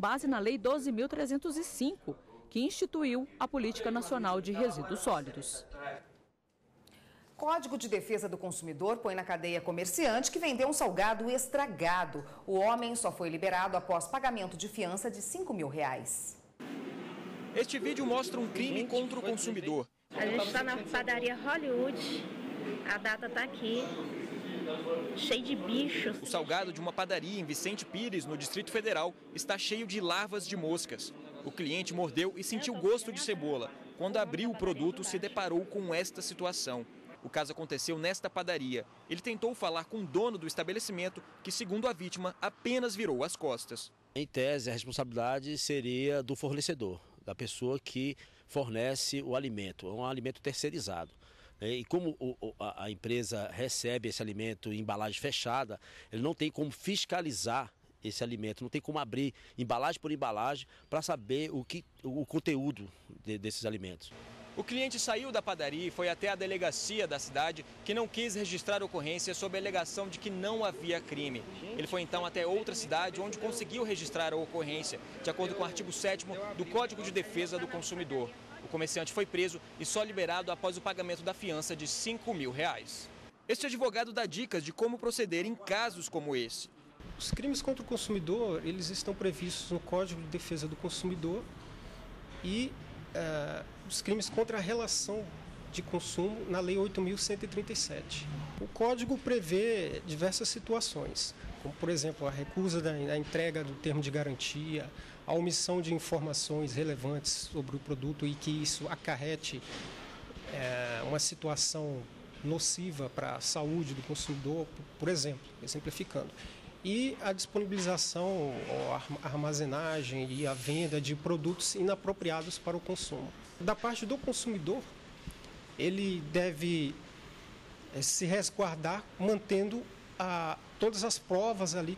base na Lei 12.305, que instituiu a Política Nacional de Resíduos Sólidos. Código de Defesa do Consumidor põe na cadeia comerciante que vendeu um salgado estragado. O homem só foi liberado após pagamento de fiança de R$5.000. Este vídeo mostra um crime contra o consumidor. A gente está na padaria Hollywood, a data está aqui, cheio de bichos. O salgado de uma padaria em Vicente Pires, no Distrito Federal, está cheio de larvas de moscas. O cliente mordeu e sentiu gosto de cebola. Quando abriu o produto, se deparou com esta situação. O caso aconteceu nesta padaria. Ele tentou falar com o dono do estabelecimento, que, segundo a vítima, apenas virou as costas. Em tese, a responsabilidade seria do fornecedor, da pessoa que fornece o alimento. É um alimento terceirizado. E como a empresa recebe esse alimento em embalagem fechada, ele não tem como fiscalizar esse alimento, não tem como abrir embalagem por embalagem para saber o conteúdo desses alimentos. O cliente saiu da padaria e foi até a delegacia da cidade, que não quis registrar a ocorrência sob a alegação de que não havia crime. Ele foi então até outra cidade, onde conseguiu registrar a ocorrência, de acordo com o artigo 7º do Código de Defesa do Consumidor. O comerciante foi preso e só liberado após o pagamento da fiança de R$5.000. Este advogado dá dicas de como proceder em casos como esse. Os crimes contra o consumidor, eles estão previstos no Código de Defesa do Consumidor e os crimes contra a relação de consumo na Lei 8.137. O Código prevê diversas situações, como, por exemplo, a recusa da entrega do termo de garantia, a omissão de informações relevantes sobre o produto e que isso acarrete uma situação nociva para a saúde do consumidor, por exemplo, exemplificando. E a disponibilização, a armazenagem e a venda de produtos inapropriados para o consumo. Da parte do consumidor, ele deve se resguardar mantendo todas as provas ali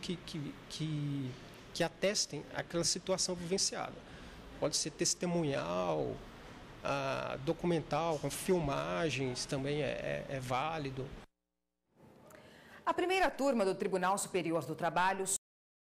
que atestem aquela situação vivenciada. Pode ser testemunhal, documental, com filmagens também é válido. A primeira turma do Tribunal Superior do Trabalho